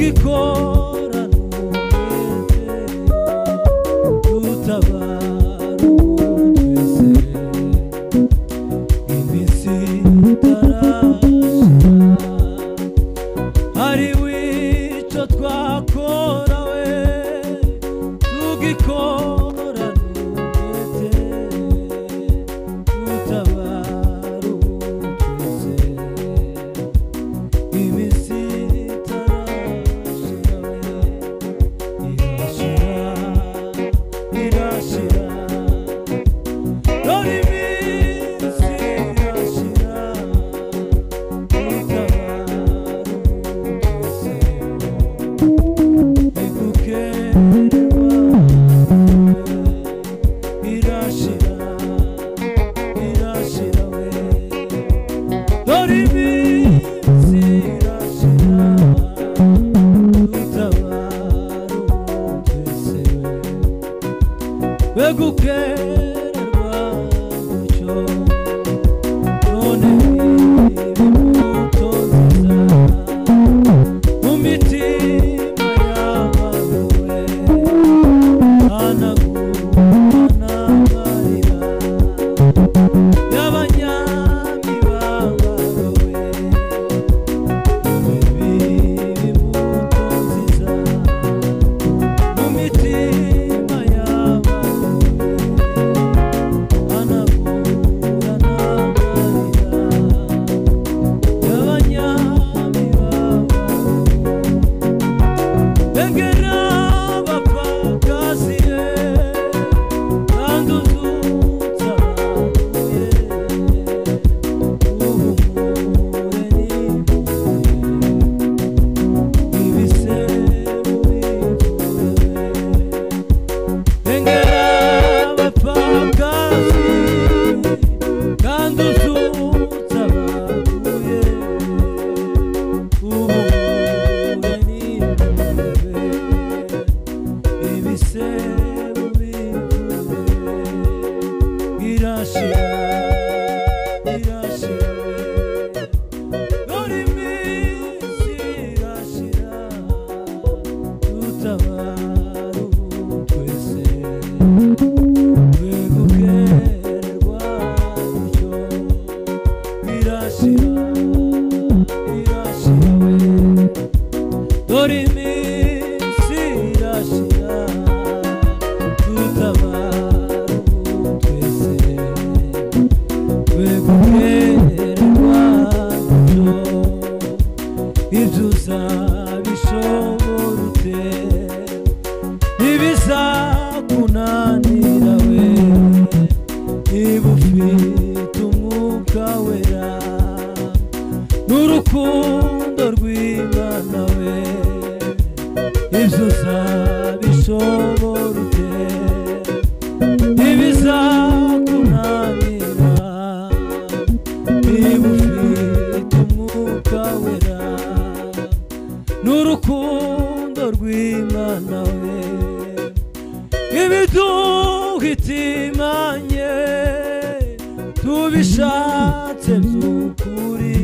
tugikorana umwete dutabara twese iminsi itarashira hari w'icyo twakora we tugikorana umwete dutabara twese iminsi itarashira we irashira dore iminsi irashira dutabara twese igukererwa irashira we dore iminsi irashira dutabara twese begukererwa gutyo none ibimuto nziza mu mitima y'abantu we hanagurana amarira y'abanyamibabaro we ibimuto nziza mu mitima y'abantu we hanagurana amarira y'abanyamibabaro begera abapfakazi kandi uzutsa abaguye uhumure ibisebo bivure begera abapfakazi kandi uzutsa abaguye uhumure ibisebo bivure irashira dore iminsi irashira dutabara twese twegukererwa gutyo irashira we dore iminsi irashira dutabara twese twegukererwa gutyo ibyo uzabishobora ute ntibizakunanira we niba ufite umwuka wera n'urukundo rw'Imana we ibyo uzabishobora ute ntibizakunanira niba ufite umwuka wera n'urukundo rw'Imana we ibiduhitimanye tubishatse by'ukuri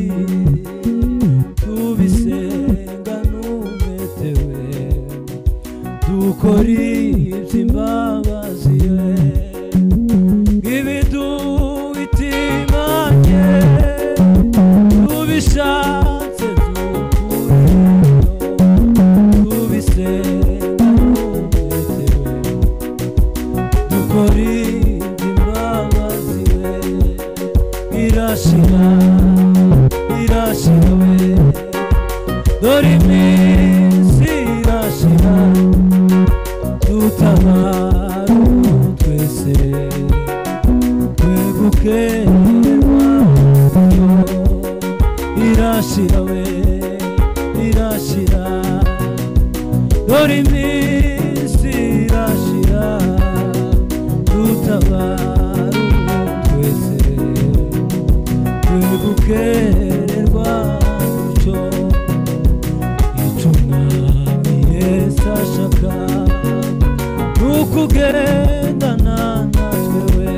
tubisenga n'umwete we dukora iby'imbabazi we ibiduhitimanye tubishatse by'ukuri tubisenga n'umwete we dukora iby'imbabazi we irashira we dore iminsi irashira dutabara twese twegukererwa gutyo irashira we dore iminsi irashira dutabara twese twegukererwa gutyo icyo umwami Yesu ashaka nukugendana natwe we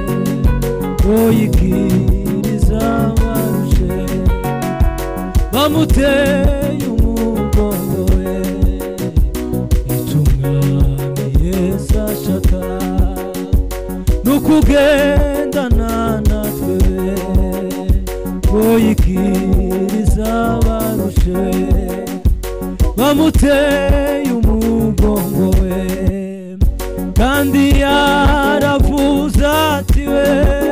oyikiriza barushe bamuteye umugongo we kugendana natwe ngo yikiriza abarushe bamuteye umugongo we kandi yaravuze ati we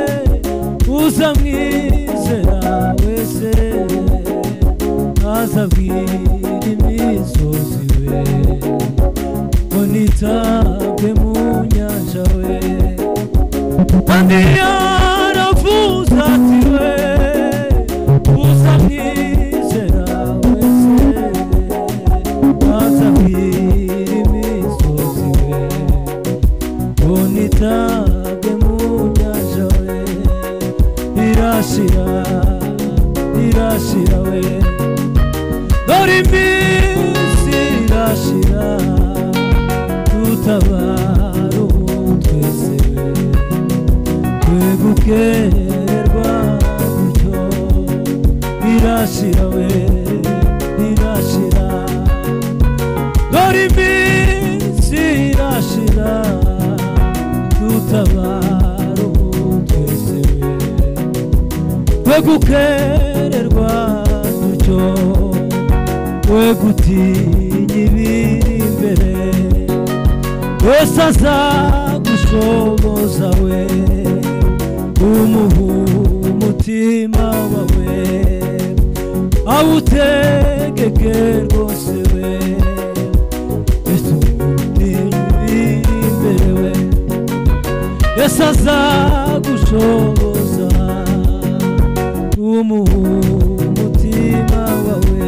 uzamwizera wese azabwira imisozi we ngo nitabwe mu nyanja we kandi yaravuze ati we uzamwizera wese azabwira imisozi we ngo nitabwe mu nyanja we irashira irashira we dore iminsi irashira tutabara ubu twese twe gukererwa gutyo irashira we irashira dore iminsi irashira tutabara ubu twese twe gukererwa gutyo we gutinya ibiri imbere wese azagushoboza we umuha umutima wawe awutegeke rwose we wese umutinya ibiri imbere we wese azagushoboza umuha umutima wawe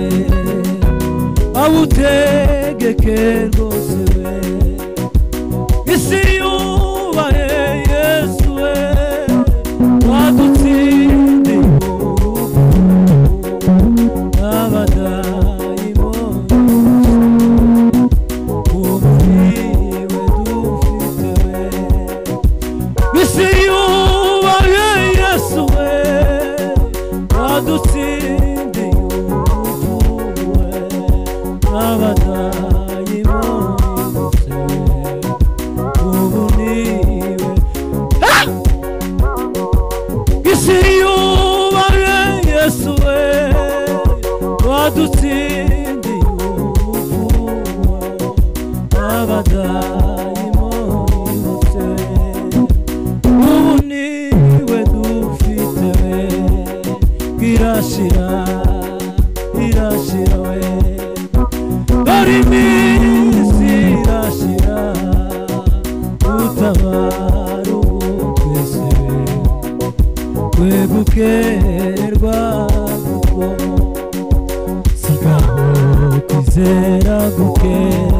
awutegeke rwose we isi yubahe Yesu we wadutsindiye abadayimoni ubu niwe dufite we isi yubahe Yesu we wadutsindiye wadutsindiye abadayimoni bose ubu niwe dufite we irashira irashira we dore iminsi irashira tutabara ubu twese twe gukererwa kuko kwizera guke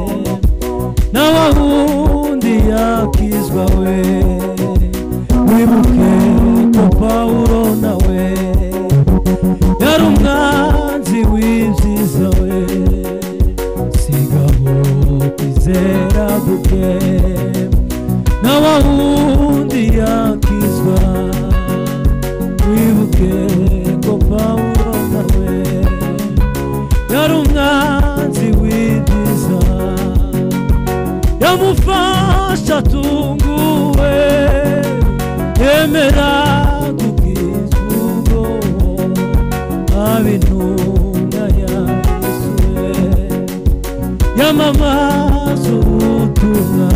n'abahundi yakizwa we wibuke ko Pawulo nawe yari umwanzi w'ibyiza we sigaho kwizera guke n'abahundi yakizwa wibuke ko Pawulo nawe yari umwanzi w'ibyiza yamufasha atunguwe yemera kubwizwa ubwo abintumwa ya Yesu we yamamaza ubutumwa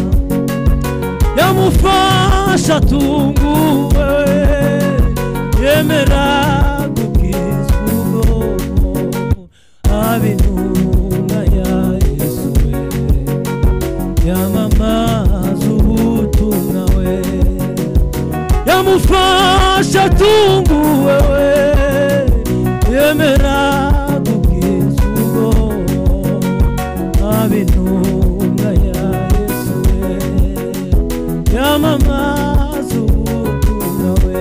yamufasha atunguwe yemera kubwizwa ubwo abintumwa ya Yesu we yamamaza ubutumwa we yamufasha atunguwe we yemera kubwizwa ubwo abintumwa ya Yesu we yamamaza ubutumwa we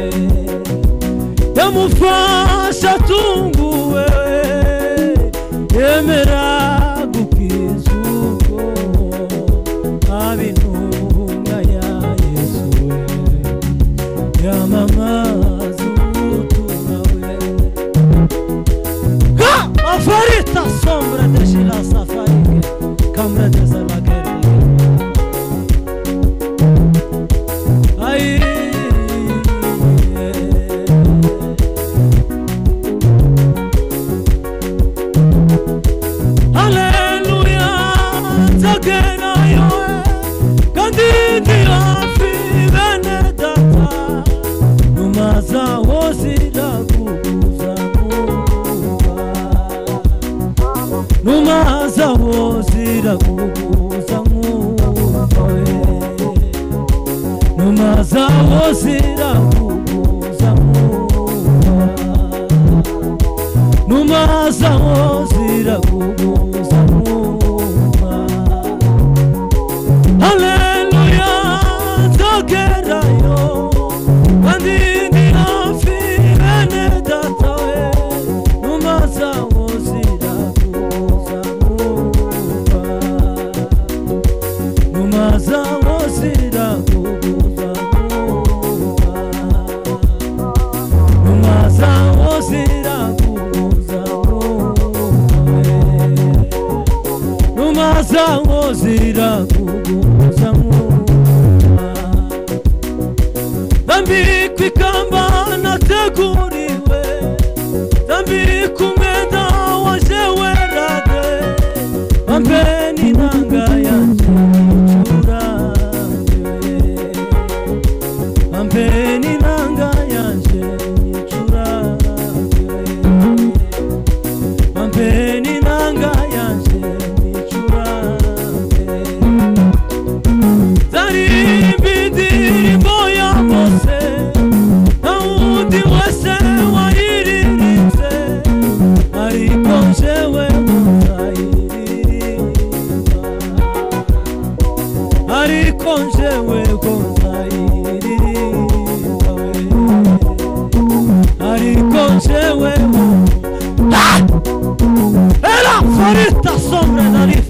yamufasha atunguwe yemera kubwizwa ubwo abintumwa ya Yesu we yamamaza numaza wozira kuguza nkumva numaza wozira kuguza nkumva numaza wozira kuguza nkumva haleluya nzogerayo kandi ndi hafi bene data we numaza wozira kuguza nkumva numaza wozira kuguza nkumva numaza wozira kuguza nkumva numaza wozira kuguza nkumva Dambikwa ikamba nateguriwe Dambikwa umwenda waje werade Bambe n'inanga yanje nicurange Bambe n'inanga yanje nicurange Bambe n'inanga yanje nicurange Zarimba indirimbo ya Mose Nawundi wese wayiriritse Ariko jewe nzayiririmba Ariko jewe nzayiririmba Ariko jewe Ela farita sombre nari